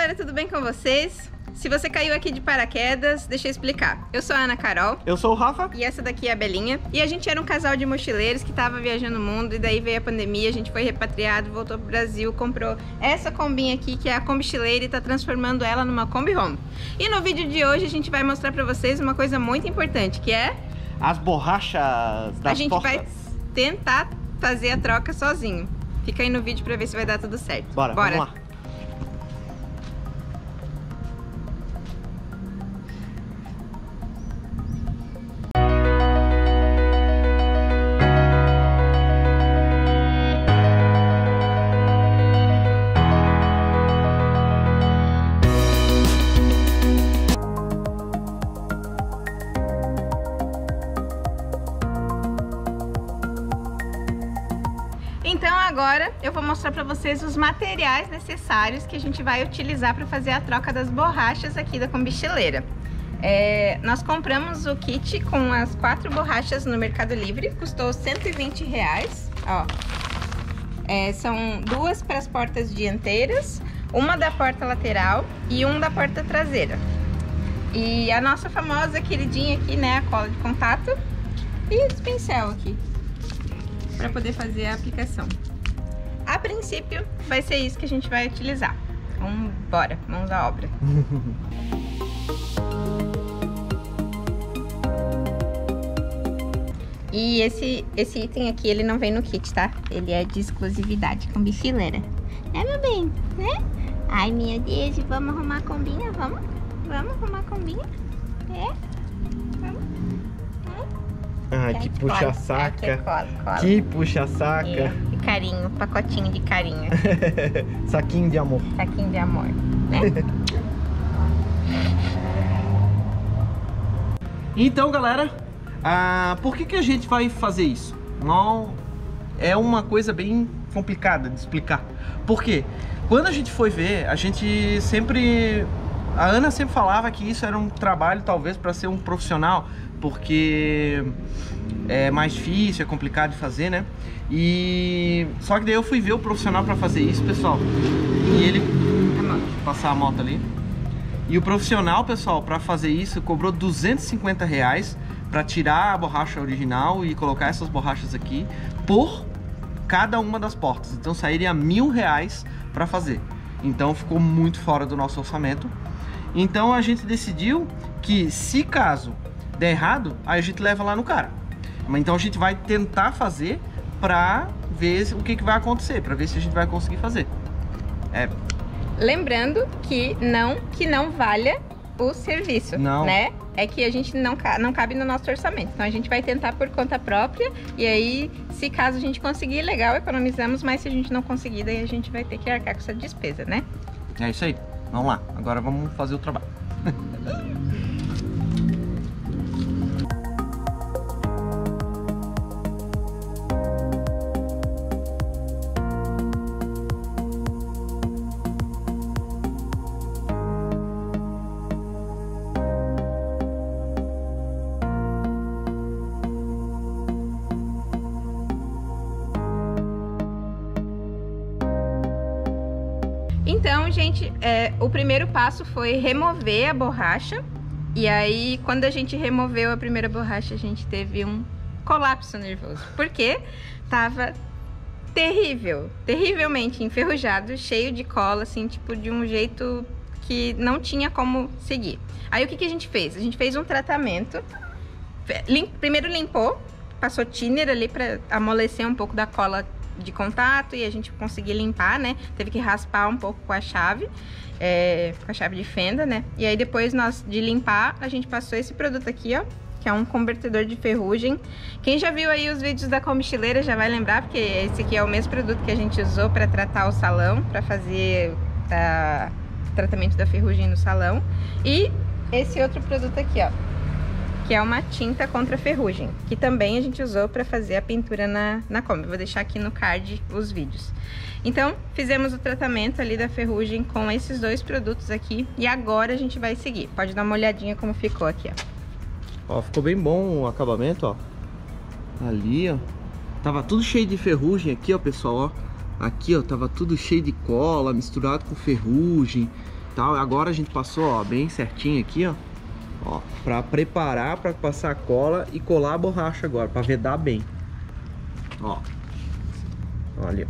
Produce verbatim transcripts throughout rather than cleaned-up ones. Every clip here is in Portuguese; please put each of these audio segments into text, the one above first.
galera, tudo bem com vocês? Se você caiu aqui de paraquedas, deixa eu explicar. Eu sou a Ana Carol. Eu sou o Rafa. E essa daqui é a Belinha. E a gente era um casal de mochileiros que tava viajando o mundo. E daí veio a pandemia, a gente foi repatriado, voltou pro Brasil, comprou essa combinha aqui, que é a Combichileira, e tá transformando ela numa Kombi Home. E no vídeo de hoje a gente vai mostrar pra vocês uma coisa muito importante, que é... as borrachas das A gente portas. vai tentar fazer a troca sozinho. Fica aí no vídeo pra ver se vai dar tudo certo. Bora, Bora. vamos lá. Então agora eu vou mostrar para vocês os materiais necessários que a gente vai utilizar para fazer a troca das borrachas aqui da Combichileira. É, nós compramos o kit com as quatro borrachas no Mercado Livre, custou cento e vinte reais, ó. É, são duas para as portas dianteiras, uma da porta lateral e um da porta traseira. E a nossa famosa queridinha aqui, né, a cola de contato e esse pincel aqui, para poder fazer a aplicação. A princípio vai ser isso que a gente vai utilizar. Então bora, mãos à obra. E esse, esse item aqui, ele não vem no kit, tá? Ele é de exclusividade Combichileira. Né, meu bem? Né? Ai, meu Deus, vamos arrumar a combinha? Vamos? Vamos arrumar a combinha? É? Vamos? Ah, que puxa-saca. Que puxa-saca. É, e carinho, pacotinho de carinho. Saquinho de amor. Saquinho de amor, né? Então, galera, ah, por que que a gente vai fazer isso? Não, é uma coisa bem complicada de explicar. Por quê? Quando a gente foi ver, a gente sempre... A Ana sempre falava que isso era um trabalho, talvez, para ser um profissional, porque é mais difícil, é complicado de fazer, né? E só que daí eu fui ver o profissional para fazer isso, pessoal. E ele... Vou passar a moto ali. E o profissional, pessoal, para fazer isso, cobrou duzentos e cinquenta reais para tirar a borracha original e colocar essas borrachas aqui por cada uma das portas. Então sairia mil reais para fazer. Então ficou muito fora do nosso orçamento. Então a gente decidiu que, se caso der errado, aí a gente leva lá no cara. Então a gente vai tentar fazer pra ver o que, que vai acontecer, pra ver se a gente vai conseguir fazer. É. Lembrando que não, que não valha o serviço, não, né? É que a gente não, não cabe no nosso orçamento. Então a gente vai tentar por conta própria. E aí, se caso a gente conseguir, legal, economizamos. Mas se a gente não conseguir, daí a gente vai ter que arcar com essa despesa, né? É isso aí. Vamos lá. Agora vamos fazer o trabalho. Então, gente, é, o primeiro passo foi remover a borracha. E aí, quando a gente removeu a primeira borracha, a gente teve um colapso nervoso. Porque tava terrível, terrivelmente enferrujado, cheio de cola, assim, tipo, de um jeito que não tinha como seguir. Aí, o que, que a gente fez? A gente fez um tratamento. Lim, primeiro limpou, passou thinner ali pra amolecer um pouco da cola de contato e a gente conseguir limpar, né? Teve que raspar um pouco com a chave, é, com a chave de fenda, né? E aí depois nós de limpar, a gente passou esse produto aqui, ó, que é um convertedor de ferrugem. Quem já viu aí os vídeos da Combichileira já vai lembrar, porque esse aqui é o mesmo produto que a gente usou para tratar o salão, para fazer a, o tratamento da ferrugem no salão. E esse outro produto aqui, ó, que é uma tinta contra ferrugem, que também a gente usou para fazer a pintura na, na Kombi. Vou deixar aqui no card os vídeos. Então, fizemos o tratamento ali da ferrugem com esses dois produtos aqui, e agora a gente vai seguir. Pode dar uma olhadinha como ficou aqui, ó. Ó, ficou bem bom o acabamento, ó. Ali, ó. Tava tudo cheio de ferrugem aqui, ó, pessoal, ó. Aqui, ó, tava tudo cheio de cola, misturado com ferrugem. tal. Agora a gente passou, ó, bem certinho aqui, ó. Ó, pra preparar pra passar a cola e colar a borracha agora, pra vedar bem. Ó. Olha.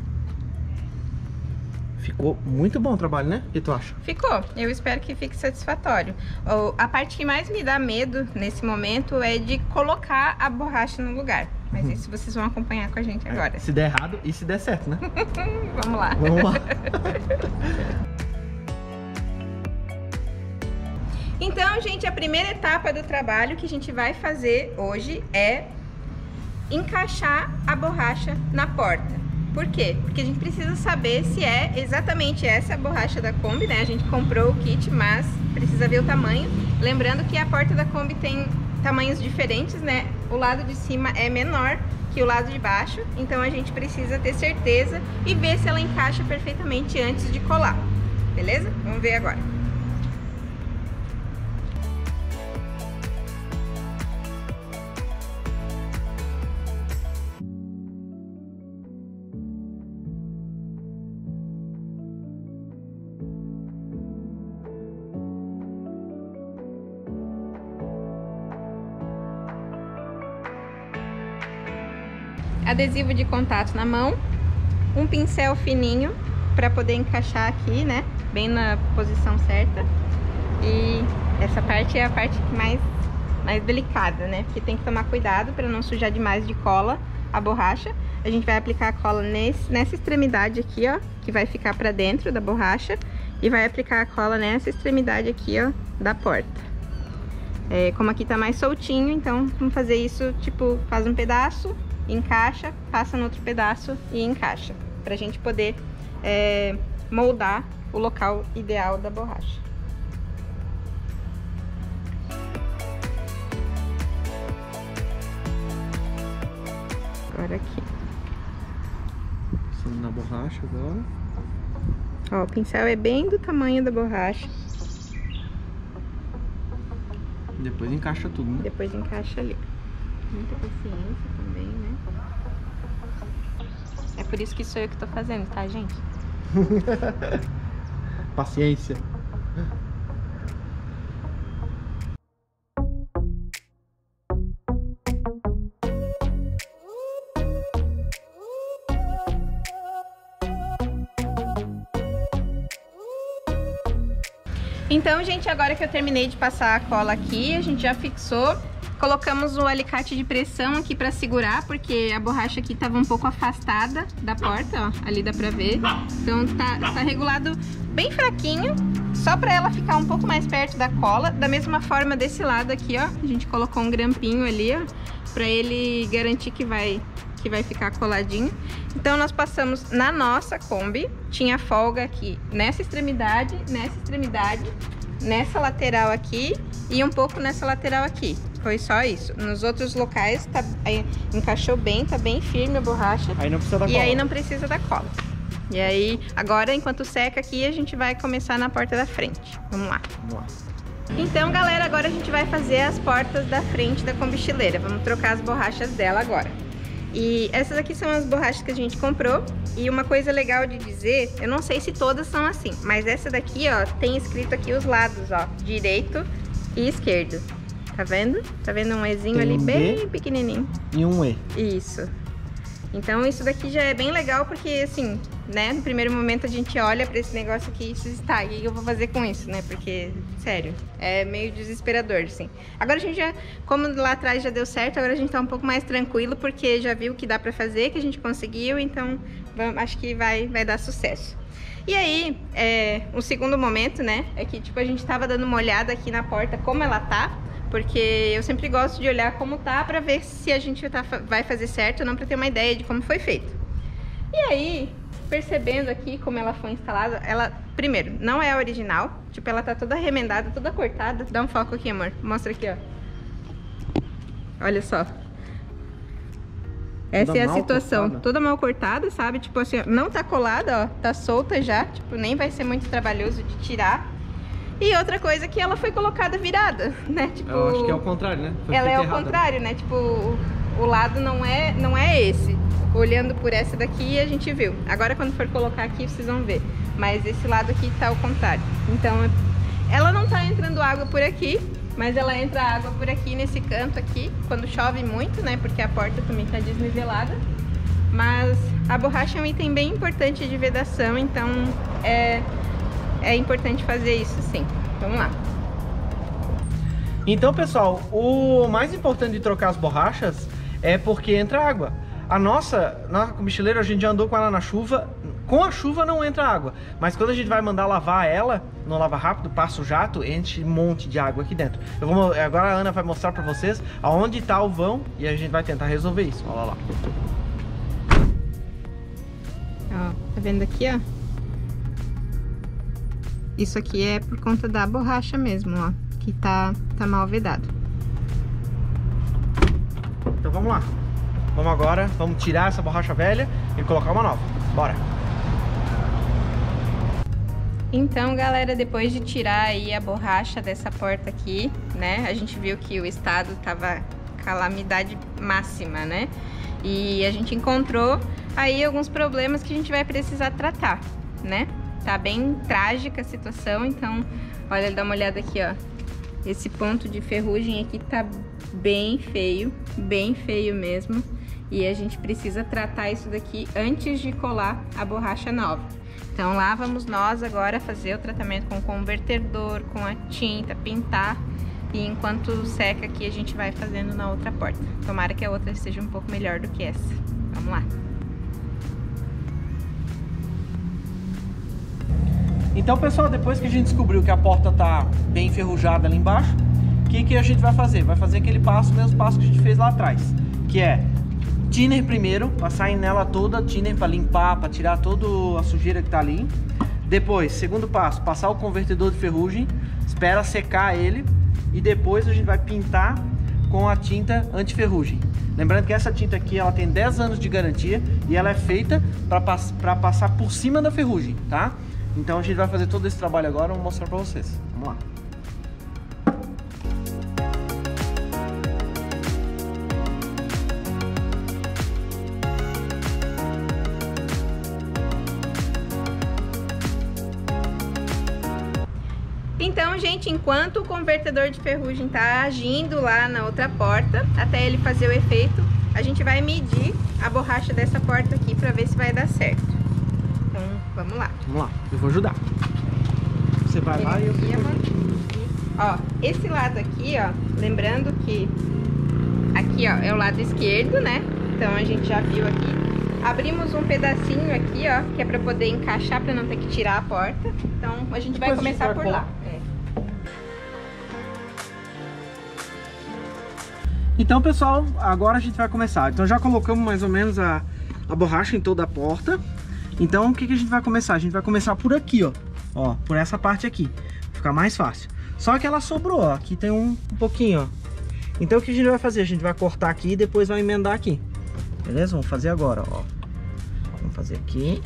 Ficou muito bom o trabalho, né? O que tu acha? Ficou. Eu espero que fique satisfatório. A parte que mais me dá medo nesse momento é de colocar a borracha no lugar. Mas uhum. isso vocês vão acompanhar com a gente agora. É, se der errado e se der certo, né? Vamos lá. Vamos lá. Então, gente, a primeira etapa do trabalho que a gente vai fazer hoje é encaixar a borracha na porta. Por quê? Porque a gente precisa saber se é exatamente essa a borracha da Kombi, né? A gente comprou o kit, mas precisa ver o tamanho. Lembrando que a porta da Kombi tem tamanhos diferentes, né? O lado de cima é menor que o lado de baixo, então a gente precisa ter certeza e ver se ela encaixa perfeitamente antes de colar. Beleza? Vamos ver agora. Adesivo de contato na mão, um pincel fininho para poder encaixar aqui, né, bem na posição certa. E essa parte é a parte mais, mais delicada, né, porque tem que tomar cuidado para não sujar demais de cola a borracha. A gente vai aplicar a cola nesse, nessa extremidade aqui, ó, que vai ficar para dentro da borracha, e vai aplicar a cola nessa extremidade aqui, ó, da porta. É, como aqui tá mais soltinho, então vamos fazer isso, tipo, faz um pedaço, encaixa, passa no outro pedaço e encaixa, pra gente poder é, moldar o local ideal da borracha. Agora aqui. Passando na borracha agora. Ó, o pincel é bem do tamanho da borracha. Depois encaixa tudo, né? Depois encaixa ali. Muita paciência também, né? É por isso que sou eu que tô fazendo, tá, gente? Paciência. Então, gente, agora que eu terminei de passar a cola aqui, a gente já fixou. Colocamos o alicate de pressão aqui pra segurar, porque a borracha aqui tava um pouco afastada da porta, ó, ali dá pra ver. Então tá, tá regulado bem fraquinho, só pra ela ficar um pouco mais perto da cola. Da mesma forma desse lado aqui, ó, a gente colocou um grampinho ali, ó, pra ele garantir que vai, que vai ficar coladinho. Então nós passamos na nossa Kombi, tinha folga aqui nessa extremidade, nessa extremidade, nessa lateral aqui e um pouco nessa lateral aqui. Foi só isso. Nos outros locais tá, aí, encaixou bem, tá bem firme a borracha. Aí não precisa da e cola. E aí não precisa da cola. E aí, agora, enquanto seca aqui, a gente vai começar na porta da frente. Vamos lá. Vamos lá. Então, galera, agora a gente vai fazer as portas da frente da combistileira. Vamos trocar as borrachas dela agora. E essas aqui são as borrachas que a gente comprou. E uma coisa legal de dizer, eu não sei se todas são assim, mas essa daqui, ó, tem escrito aqui os lados, ó, direito e esquerdo. Tá vendo? Tá vendo um Ezinho ali bem pequenininho. E um E. Isso. Então isso daqui já é bem legal porque, assim, né, no primeiro momento a gente olha pra esse negócio aqui e diz, tá, o que eu vou fazer com isso, né? Porque, sério, é meio desesperador, assim. Agora a gente já, como lá atrás já deu certo, agora a gente tá um pouco mais tranquilo porque já viu o que dá pra fazer, que a gente conseguiu, então vamos, acho que vai, vai dar sucesso. E aí, é, o segundo momento, né, é que, tipo, a gente tava dando uma olhada aqui na porta como ela tá, porque eu sempre gosto de olhar como tá pra ver se a gente tá, vai fazer certo ou não, pra ter uma ideia de como foi feito. E aí, percebendo aqui como ela foi instalada, ela, primeiro, não é a original, tipo, ela tá toda remendada, toda cortada. Dá um foco aqui, amor, mostra aqui, ó. Olha só. Essa toda é a situação, cortada. Toda mal cortada, sabe? Tipo assim, não tá colada, ó, tá solta já, tipo, nem vai ser muito trabalhoso de tirar. E outra coisa que ela foi colocada virada, né? Tipo, eu acho que é ao contrário, né? Foi ela é ao errado, contrário, né? Tipo, o, o lado não é, não é esse. Olhando por essa daqui, a gente viu. Agora, quando for colocar aqui, vocês vão ver. mas esse lado aqui tá ao contrário. Então, ela não tá entrando água por aqui, mas ela entra água por aqui, nesse canto aqui, quando chove muito, né? Porque a porta também tá desnivelada. Mas a borracha é um item bem importante de vedação, então é, é importante fazer isso sim. Vamos lá. Então, pessoal, o mais importante de trocar as borrachas é porque entra água. A nossa, na comicheleira, a gente já andou com ela na chuva. Com a chuva não entra água, mas quando a gente vai mandar lavar ela, no lava rápido, passa o jato, enche um monte de água aqui dentro. Eu vou, agora a Ana vai mostrar pra vocês aonde tá o vão e a gente vai tentar resolver isso. Olha lá. Ó, tá vendo aqui, ó? Isso aqui é por conta da borracha mesmo, ó, que tá, tá mal vedado. Então vamos lá. Vamos agora, vamos tirar essa borracha velha e colocar uma nova. Bora! Então, galera, depois de tirar aí a borracha dessa porta aqui, né? A gente viu que o estado tava calamidade máxima, né? E a gente encontrou aí alguns problemas que a gente vai precisar tratar, né? Tá bem trágica a situação, então, olha, dá uma olhada aqui, ó. Esse ponto de ferrugem aqui tá bem feio, bem feio mesmo. E a gente precisa tratar isso daqui antes de colar a borracha nova. Então lá vamos nós agora fazer o tratamento com o convertedor, com a tinta, pintar. E enquanto seca aqui a gente vai fazendo na outra porta. Tomara que a outra seja um pouco melhor do que essa. Vamos lá. Então, pessoal, depois que a gente descobriu que a porta tá bem enferrujada ali embaixo, o que, que a gente vai fazer? Vai fazer aquele passo, o mesmo passo que a gente fez lá atrás, que é thinner primeiro, passar nela toda thinner para limpar, para tirar toda a sujeira que tá ali. Depois, segundo passo, passar o convertedor de ferrugem, espera secar ele e depois a gente vai pintar com a tinta anti-ferrugem. Lembrando que essa tinta aqui ela tem dez anos de garantia e ela é feita para pass para passar por cima da ferrugem, tá? Então a gente vai fazer todo esse trabalho agora, vou mostrar para vocês. Vamos lá. Então, gente, enquanto o convertedor de ferrugem tá agindo lá na outra porta, até ele fazer o efeito, a gente vai medir a borracha dessa porta aqui para ver se vai dar certo. Então, vamos lá. Vamos lá, eu vou ajudar. Você vai lá e eu vou... Ó, esse lado aqui, ó, lembrando que aqui, ó, é o lado esquerdo, né? Então a gente já viu aqui. Abrimos um pedacinho aqui, ó, que é para poder encaixar, para não ter que tirar a porta. Então a gente vai Depois começar por lá. É. Então, pessoal, agora a gente vai começar. Então já colocamos mais ou menos a, a borracha em toda a porta. Então o que, que a gente vai começar? A gente vai começar por aqui, ó. Ó, por essa parte aqui. Fica mais fácil. Só que ela sobrou, ó. Aqui tem um, um pouquinho, ó. Então o que a gente vai fazer? A gente vai cortar aqui e depois vai emendar aqui. Beleza? Vamos fazer agora, ó. Vamos fazer aqui.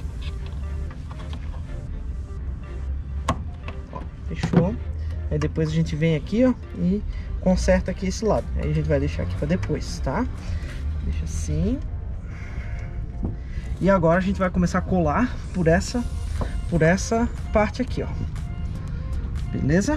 Ó, fechou. Aí depois a gente vem aqui, ó, e conserta aqui esse lado. Aí a gente vai deixar aqui para depois, tá? Deixa assim. E agora a gente vai começar a colar por essa, por essa parte aqui, ó. Beleza?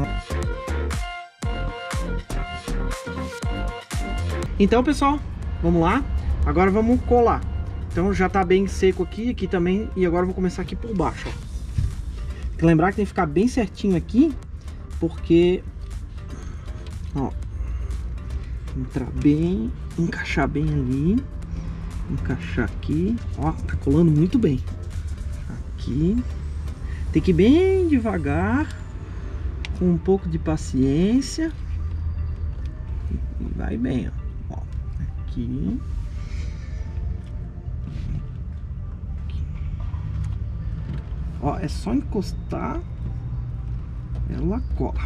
Então, pessoal, vamos lá. Agora vamos colar. Então já tá bem seco aqui, aqui também. E agora eu vou começar aqui por baixo, ó. Tem que lembrar que tem que ficar bem certinho aqui, porque, ó, entrar bem, encaixar bem ali, encaixar aqui, ó, tá colando muito bem. Aqui, tem que ir bem devagar, com um pouco de paciência, e vai bem, ó, ó aqui. Ó, é só encostar, ela cola.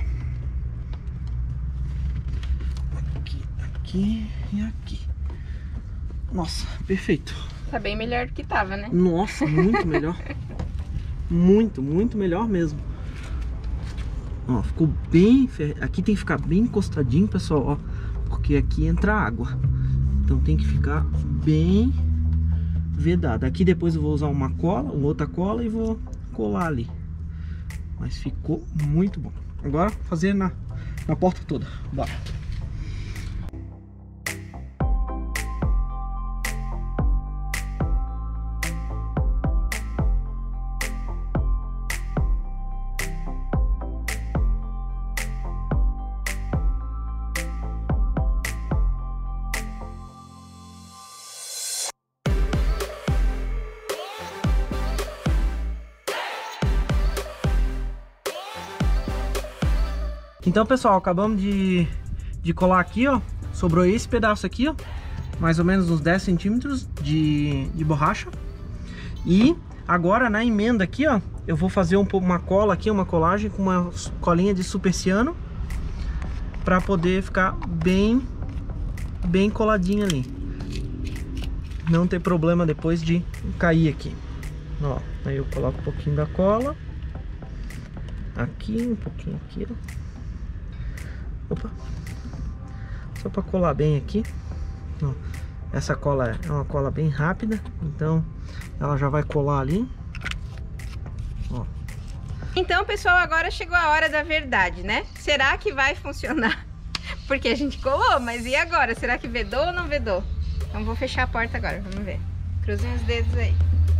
Aqui, aqui e aqui. Nossa, perfeito. Tá bem melhor do que tava, né? Nossa, muito melhor. Muito, muito melhor mesmo. Ó, ficou bem... Aqui tem que ficar bem encostadinho, pessoal, ó. Porque aqui entra água. Então tem que ficar bem vedado. Aqui depois eu vou usar uma cola, uma outra cola e vou colar ali. Mas ficou muito bom. Agora fazer na, na porta toda. Bora. Então, pessoal, acabamos de, de colar aqui, ó. Sobrou esse pedaço aqui, ó. Mais ou menos uns dez centímetros de, de borracha. E agora na emenda aqui, ó, eu vou fazer um, uma cola aqui, uma colagem com uma colinha de super ciano, para poder ficar bem, bem coladinho ali. Não ter problema depois de cair aqui. Ó, aí eu coloco um pouquinho da cola. Aqui, um pouquinho aqui, ó. Opa. Só para colar bem aqui. Ó, essa cola é uma cola bem rápida, então ela já vai colar ali. Ó. Então, pessoal, agora chegou a hora da verdade, né? Será que vai funcionar? Porque a gente colou, mas e agora? Será que vedou ou não vedou? Então vou fechar a porta agora, vamos ver. Cruzem os dedos aí.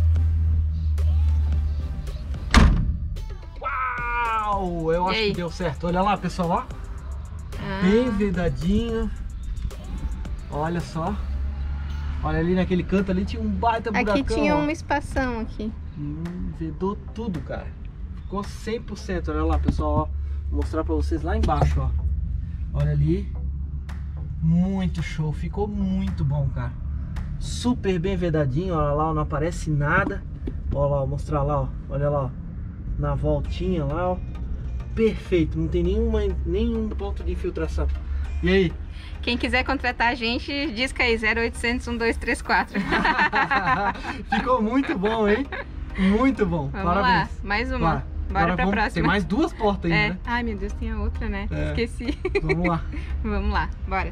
Uau! Eu E acho aí? que deu certo. Olha lá, pessoal, ó. Ah. Bem vedadinho. Olha só. Olha ali naquele canto ali tinha um baita buracão. Aqui tinha ó. uma espação aqui. Hum, vedou tudo, cara. Ficou cem por cento. Olha lá, pessoal, ó. Vou mostrar pra vocês lá embaixo, ó. Olha ali. Muito show. Ficou muito bom, cara. Super bem vedadinho. Olha lá, ó, não aparece nada. Olha lá, vou mostrar lá, ó. Olha lá, ó. Na voltinha lá, ó. Perfeito. Não tem nenhuma, nenhum ponto de infiltração. E aí? Quem quiser contratar a gente, disca aí zero oitocentos, um dois três quatro. Ficou muito bom, hein? Muito bom. Vamos Parabéns. lá, mais uma. Bora, Bora Agora pra vamos... próxima. Tem mais duas portas ainda, É. né? Ai, meu Deus, tem a outra, né? É. Esqueci. Vamos lá. Vamos lá, bora.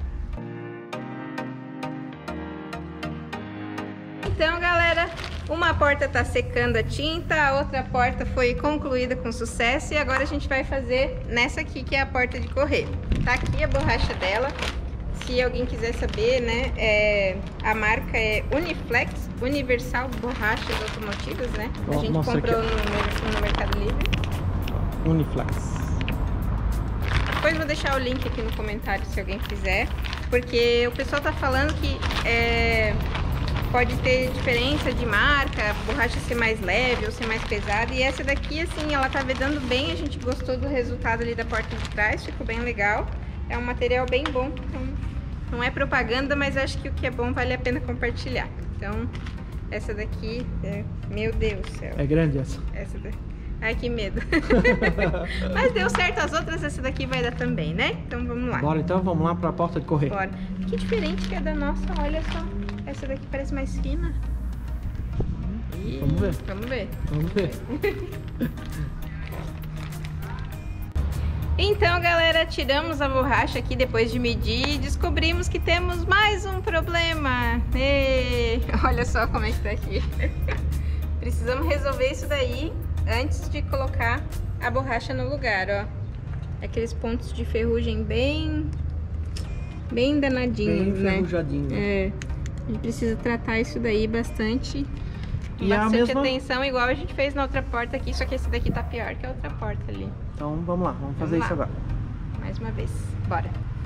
Então, galera, uma porta tá secando a tinta, a outra porta foi concluída com sucesso e agora a gente vai fazer nessa aqui, que é a porta de correr. Tá aqui a borracha dela. Se alguém quiser saber, né, é, a marca é Uniflex, Universal Borrachas Automotivas, né? A gente Mostra comprou aqui, no, no Mercado Livre. Uniflex. Depois vou deixar o link aqui no comentário se alguém quiser, porque o pessoal tá falando que é, pode ter diferença de marca, a borracha ser mais leve ou ser mais pesada, e essa daqui, assim, ela tá vedando bem, a gente gostou do resultado ali da porta de trás, ficou bem legal. É um material bem bom, então não é propaganda, mas acho que o que é bom vale a pena compartilhar. Então, essa daqui, é, meu Deus do céu. É grande essa. Essa daqui. Ai, que medo. Mas deu certo as outras, essa daqui vai dar também, né? Então vamos lá. Bora então, vamos lá pra porta de correr. Bora. Que diferente que é da nossa, olha só. Essa daqui parece mais fina. Ih, Vamos ver. Vamos ver. Vamos ver. Então, galera, tiramos a borracha aqui depois de medir e descobrimos que temos mais um problema. Ê, olha só como é que tá aqui. Precisamos resolver isso daí antes de colocar a borracha no lugar, ó. Aqueles pontos de ferrugem bem, bem danadinhos, Bem né? enferrujadinho. É, a gente precisa tratar isso daí bastante, com E a bastante mesma- atenção, igual a gente fez na outra porta aqui, só que esse daqui tá pior que a outra porta ali. Então vamos lá, vamos fazer Vamos isso lá. agora. Mais uma vez, bora.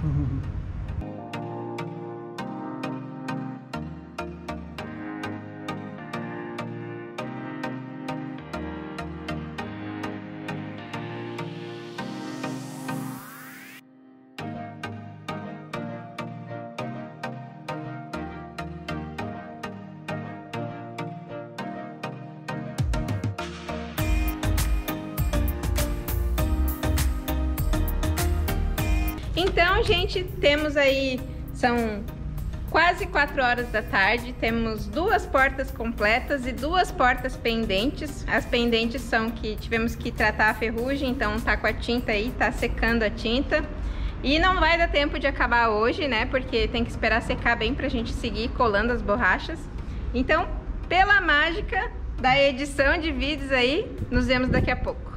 Então, gente, temos aí, são quase quatro horas da tarde, temos duas portas completas e duas portas pendentes. As pendentes são que tivemos que tratar a ferrugem, então tá com a tinta aí, tá secando a tinta. E não vai dar tempo de acabar hoje, né, porque tem que esperar secar bem pra gente seguir colando as borrachas. Então, pela mágica, da edição de vídeos aí. Nos vemos daqui a pouco.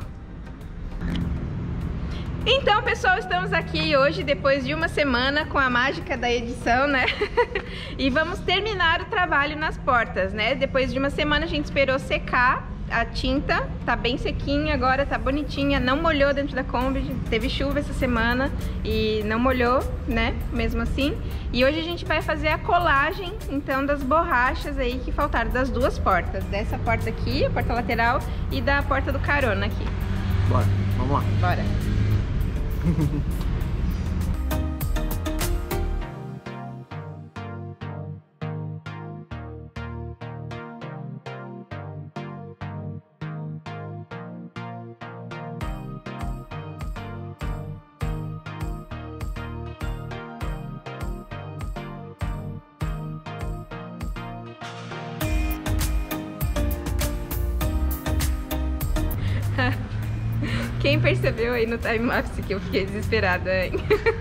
Então, pessoal, estamos aqui hoje depois de uma semana com a mágica da edição, né? E vamos terminar o trabalho nas portas, né? Depois de uma semana a gente esperou secar a tinta, tá bem sequinha agora, tá bonitinha, não molhou dentro da Kombi, teve chuva essa semana e não molhou, né? Mesmo assim. E hoje a gente vai fazer a colagem, então, das borrachas aí que faltaram das duas portas, dessa porta aqui, a porta lateral, e da porta do carona aqui. Bora, vamos lá. Bora. Quem percebeu aí no time-lapse que eu fiquei desesperada, hein?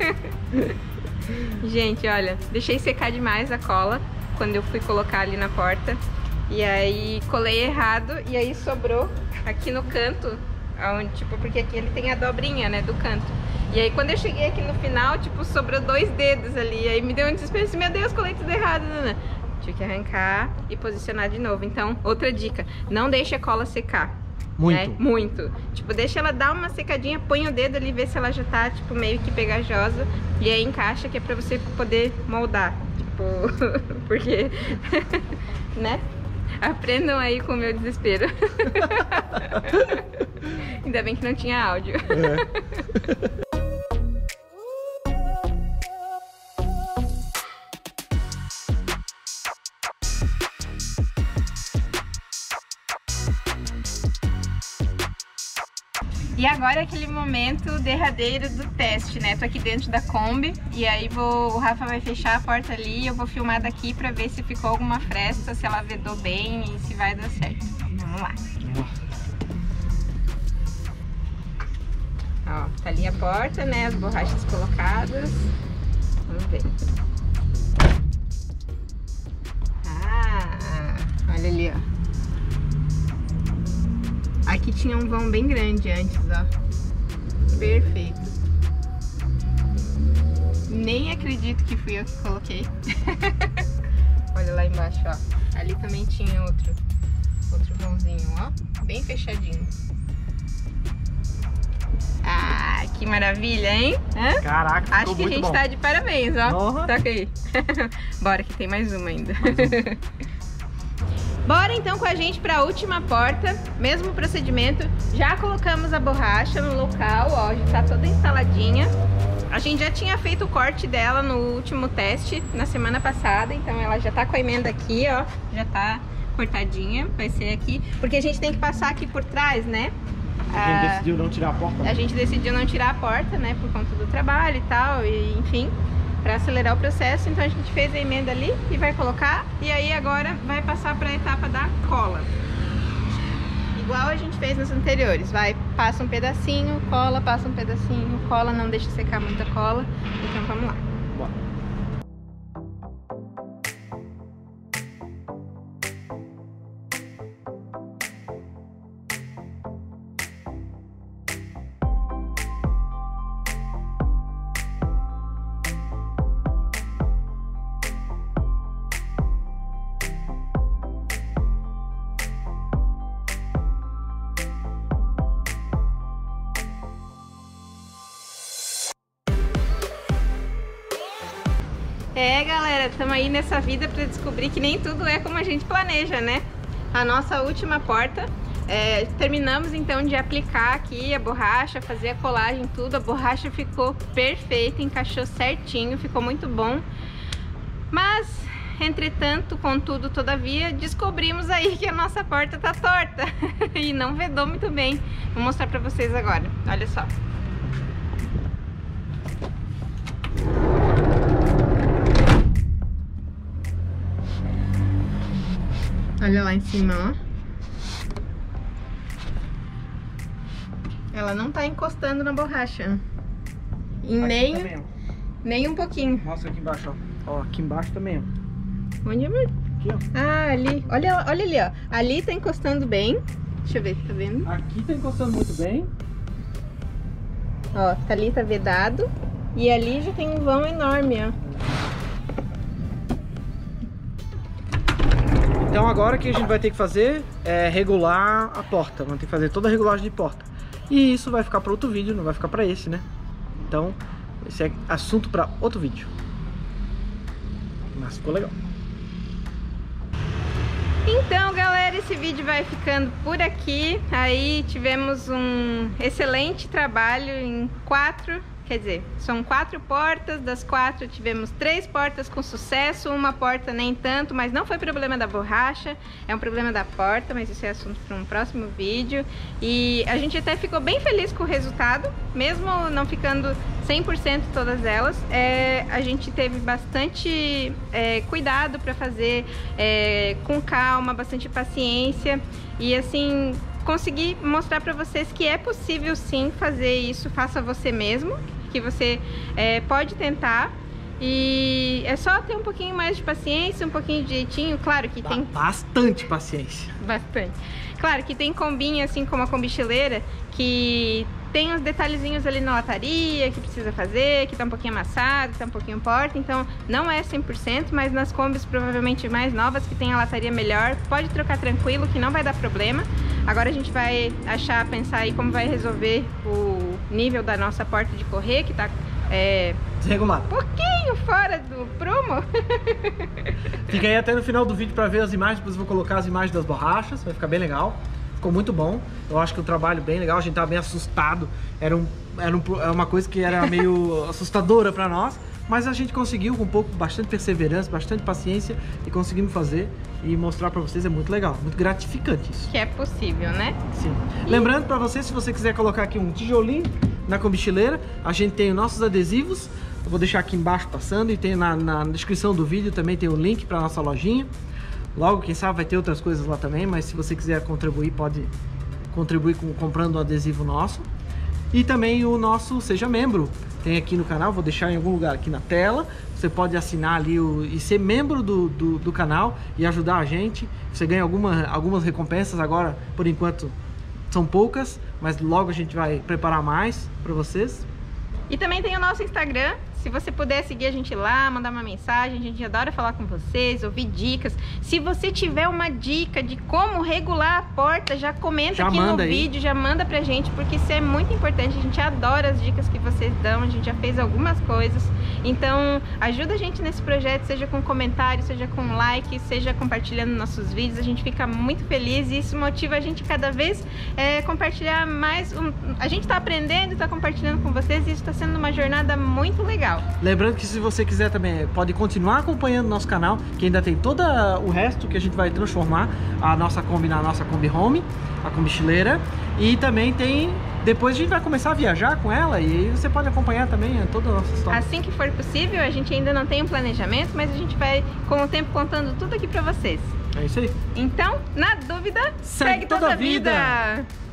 Gente, olha, deixei secar demais a cola quando eu fui colocar ali na porta. E aí colei errado e aí sobrou aqui no canto, onde, tipo, porque aqui ele tem a dobrinha, né, do canto. E aí quando eu cheguei aqui no final, tipo, sobrou dois dedos ali. E aí me deu um desespero, assim, meu Deus, colei tudo errado, né? Tive que arrancar e posicionar de novo. Então, outra dica, não deixe a cola secar. Muito. Né? Muito. Tipo, deixa ela dar uma secadinha, põe o dedo ali, vê se ela já tá, tipo, meio que pegajosa. E aí encaixa, que é pra você poder moldar. Tipo, porque, né? Aprendam aí com o meu desespero. Ainda bem que não tinha áudio. É. E agora é aquele momento derradeiro do teste, né? Tô aqui dentro da Kombi e aí vou, o Rafa vai fechar a porta ali e eu vou filmar daqui pra ver se ficou alguma fresta, se ela vedou bem e se vai dar certo. Vamos lá. Ó, tá ali a porta, né? As borrachas colocadas. Vamos ver. Ah, olha ali, ó. Aqui tinha um vão bem grande antes, ó. Perfeito. Nem acredito que fui eu que coloquei. Olha lá embaixo, ó. Ali também tinha outro, outro vãozinho, ó. Bem fechadinho. Ah, que maravilha, hein? Hã? Caraca, acho que a gente bom. Tá de parabéns, ó. Uhum. Toca aí. Bora que tem mais uma ainda. Mais uma. Bora então com a gente para a última porta, mesmo procedimento. Já colocamos a borracha no local, ó, já tá toda instaladinha. A gente já tinha feito o corte dela no último teste, na semana passada, então ela já tá com a emenda aqui, ó, já tá cortadinha, vai ser aqui, porque a gente tem que passar aqui por trás, né? A gente ah, decidiu não tirar a porta? A gente decidiu não tirar a porta, né, por conta do trabalho e tal, e enfim, para acelerar o processo, então a gente fez a emenda ali e vai colocar, e aí agora vai passar para a etapa da cola. Igual a gente fez nos anteriores, vai, passa um pedacinho, cola, passa um pedacinho, cola, não deixa secar muita cola, então vamos lá. Bora. É, galera, estamos aí nessa vida para descobrir que nem tudo é como a gente planeja, né? A nossa última porta, é, terminamos então de aplicar aqui a borracha, fazer a colagem, tudo. A borracha ficou perfeita, encaixou certinho, ficou muito bom. Mas, entretanto, contudo, todavia, descobrimos aí que a nossa porta tá torta e não vedou muito bem. Vou mostrar para vocês agora, olha só. Olha lá em cima, ó. Ela não tá encostando na borracha. E nem, também, nem um pouquinho. Mostra aqui embaixo, ó. Ó, aqui embaixo também, ó. Onde, amor? Aqui, ó. Ah, ali. Olha, olha ali, ó. Ali tá encostando bem. Deixa eu ver, tá vendo? Aqui tá encostando muito bem. Ó, tá ali tá vedado. E ali já tem um vão enorme, ó. Então agora o que a gente vai ter que fazer é regular a porta. Vamos ter que fazer toda a regulagem de porta. E isso vai ficar para outro vídeo, não vai ficar para esse, né? Então, esse é assunto para outro vídeo. Mas ficou legal. Então, galera, esse vídeo vai ficando por aqui. Aí tivemos um excelente trabalho em quatro, quer dizer, são quatro portas. Das quatro tivemos três portas com sucesso, uma porta nem tanto, mas não foi problema da borracha, é um problema da porta, mas isso é assunto para um próximo vídeo. E a gente até ficou bem feliz com o resultado, mesmo não ficando cem por cento todas elas. É, a gente teve bastante é, cuidado para fazer, é, com calma, bastante paciência e assim conseguir mostrar para vocês que é possível sim fazer isso, faça você mesmo, que você é, pode tentar. E é só ter um pouquinho mais de paciência, um pouquinho de jeitinho. Claro que tem bastante paciência. Bastante. Claro que tem combinha, assim como a combichileira, que tem uns detalhezinhos ali na lataria que precisa fazer, que tá um pouquinho amassado, que tá um pouquinho porta. Então não é cem por cento, mas nas combis provavelmente mais novas, que tem a lataria melhor, pode trocar tranquilo, que não vai dar problema. Agora a gente vai achar, pensar aí como vai resolver o nível da nossa porta de correr, que tá é, desregulado, um pouquinho fora do prumo. Fica aí até no final do vídeo para ver as imagens, depois eu vou colocar as imagens das borrachas, vai ficar bem legal. Ficou muito bom, eu acho que o trabalho bem legal, a gente tava bem assustado, era, um, era, um, era uma coisa que era meio assustadora para nós, mas a gente conseguiu com um pouco, bastante perseverança, bastante paciência e conseguimos fazer e mostrar para vocês. É muito legal, muito gratificante isso. Que é possível, né? Sim. E... lembrando para você, se você quiser colocar aqui um tijolinho na combichileira, a gente tem os nossos adesivos, eu vou deixar aqui embaixo passando e tem na, na descrição do vídeo também tem o link para nossa lojinha. Logo, quem sabe vai ter outras coisas lá também, mas se você quiser contribuir, pode contribuir com, comprando um adesivo nosso. E também o nosso Seja Membro, tem aqui no canal, vou deixar em algum lugar aqui na tela. Você pode assinar ali o, e ser membro do, do, do canal e ajudar a gente. Você ganha alguma, algumas recompensas agora, por enquanto são poucas, mas logo a gente vai preparar mais para vocês. E também tem o nosso Instagram. Se você puder seguir a gente lá, mandar uma mensagem, a gente adora falar com vocês, ouvir dicas. Se você tiver uma dica de como regular a porta, já comenta já aqui no aí. vídeo, já manda pra gente, porque isso é muito importante. A gente adora as dicas que vocês dão, a gente já fez algumas coisas. Então, ajuda a gente nesse projeto, seja com comentário, seja com like, seja compartilhando nossos vídeos. A gente fica muito feliz e isso motiva a gente cada vez é, compartilhar mais. Um... A gente tá aprendendo e tá compartilhando com vocês e isso tá sendo uma jornada muito legal. Lembrando que se você quiser também pode continuar acompanhando nosso canal, que ainda tem todo o resto que a gente vai transformar a nossa Kombi na nossa Kombi Home, a combichileira. E também tem, depois a gente vai começar a viajar com ela e aí você pode acompanhar também toda a nossa história. Assim que for possível, a gente ainda não tem um planejamento, mas a gente vai com o tempo contando tudo aqui pra vocês. É isso aí. Então, na dúvida, segue, segue toda, toda a vida. vida.